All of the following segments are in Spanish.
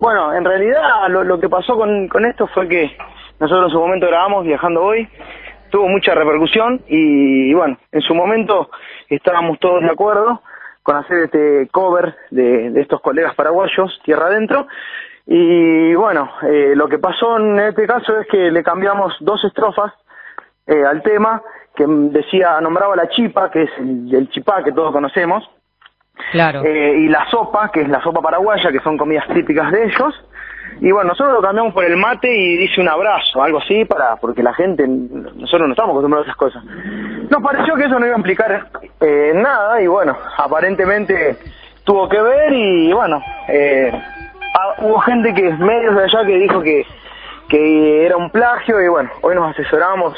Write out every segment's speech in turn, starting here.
Bueno, en realidad lo que pasó con esto fue que nosotros en su momento grabamos Viajando Hoy, tuvo mucha repercusión y bueno, en su momento estábamos todos de acuerdo con hacer este cover de estos colegas paraguayos, Tierra Adentro, y bueno, lo que pasó en este caso es que le cambiamos 2 estrofas al tema, que nombraba la chipa, que es el chipá que todos conocemos, Claro. y la sopa, que es la sopa paraguaya, que son comidas típicas de ellos. Y bueno, nosotros lo cambiamos por el mate y dice un abrazo, algo así, porque la gente, nosotros no estamos acostumbrados a esas cosas. Nos pareció que eso no iba a implicar nada y bueno, aparentemente tuvo que ver y bueno, hubo gente que medios de allá que dijo que era un plagio y bueno, hoy nos asesoramos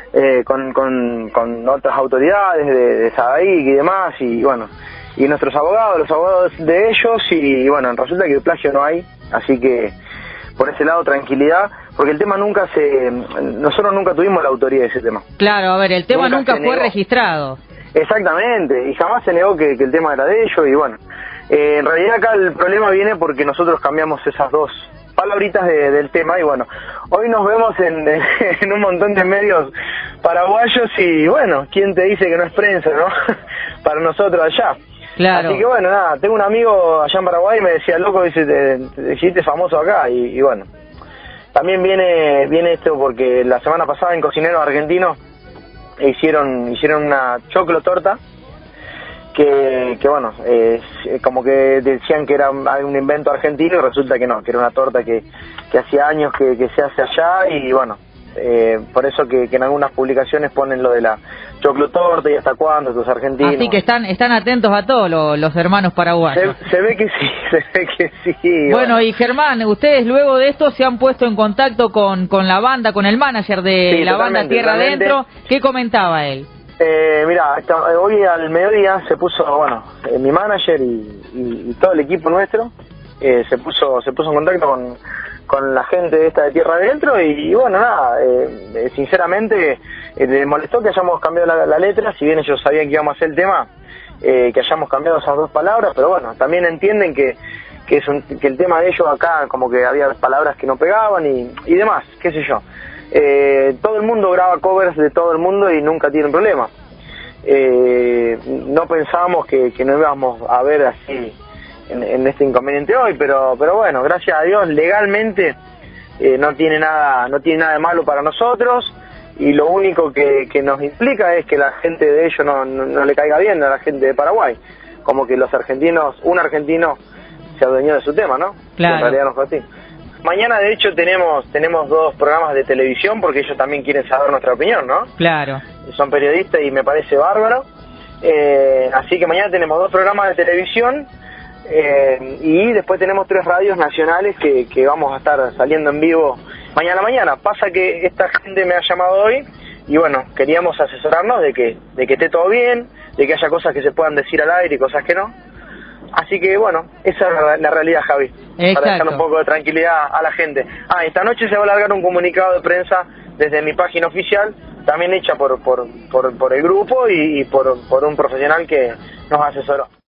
con otras autoridades de SADAIC y demás y bueno, y nuestros abogados, los abogados de ellos y bueno, resulta que el plagio no hay, así que por ese lado tranquilidad, porque el tema nosotros nunca tuvimos la autoría de ese tema. Claro, a ver, el tema nunca fue registrado. Exactamente, y jamás se negó que el tema era de ellos y bueno, en realidad acá el problema viene porque nosotros cambiamos esas 2 palabritas del tema y bueno, hoy nos vemos en un montón de medios paraguayos y bueno, ¿quién te dice que no es prensa, no? Para nosotros allá. Claro. Así que bueno, nada, tengo un amigo allá en Paraguay y me decía, loco, dice, te hiciste famoso acá y bueno, también viene esto porque la semana pasada en Cocineros Argentinos hicieron una choclo torta que bueno, como que decían que era un invento argentino y resulta que no, que era una torta que hacía años que se hace allá y bueno, por eso que en algunas publicaciones ponen lo de la choclo torta y hasta cuándo, los argentinos. Así que están atentos a todos los hermanos paraguayos. Se ve que sí, se ve que sí. Bueno, y Germán, ustedes luego de esto se han puesto en contacto con la banda, con el manager de la banda Tierra Adentro. ¿Qué comentaba él? Mira, hoy al mediodía se puso, bueno, mi manager y todo el equipo nuestro se puso en contacto con la gente de esta de Tierra Adentro y bueno, nada, sinceramente les molestó que hayamos cambiado la letra, si bien ellos sabían que íbamos a hacer el tema, que hayamos cambiado esas 2 palabras, pero bueno, también entienden que el tema de ellos acá como que había palabras que no pegaban y demás, qué sé yo. Todo el mundo graba covers de todo el mundo y nunca tienen problema. No pensábamos que no íbamos a ver así en este inconveniente hoy, pero bueno, gracias a Dios legalmente no tiene nada de malo para nosotros y lo único que nos implica es que la gente de ellos no le caiga bien a la gente de Paraguay, como que un argentino se adueñó de su tema, ¿no? Claro. En realidad no fue así. Mañana de hecho tenemos 2 programas de televisión porque ellos también quieren saber nuestra opinión, ¿no? Claro. Son periodistas y me parece bárbaro. Así que mañana tenemos 2 programas de televisión y después tenemos 3 radios nacionales que vamos a estar saliendo en vivo mañana a la mañana. Pasa que esta gente me ha llamado hoy y bueno, queríamos asesorarnos de que esté todo bien, de que haya cosas que se puedan decir al aire y cosas que no. Así que bueno, esa es la realidad, Javi. Exacto. Para dejar un poco de tranquilidad a la gente. Esta noche se va a largar un comunicado de prensa desde mi página oficial, también hecha por el grupo y por un profesional que nos asesoró.